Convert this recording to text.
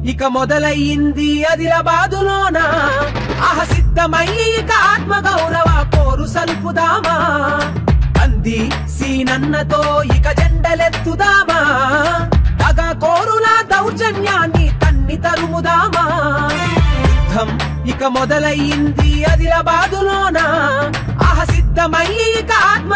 ఇక మొదలయ్యింది ఆదిలాబాదులోన సిద్ధమయ్యి ఇక ఆత్మగౌరవ పోరు సలుపుదామా అంది సీనన్నతో ఇక జెండలెత్తుదామా దగా కోరుల దౌర్జన్యాన్ని తన్ని తరుముదామా యుద్ధం ఇక మొదలయ్యింది ఆదిలాబాదులోన సిద్ధమయ్యి ఇక ఆత్మ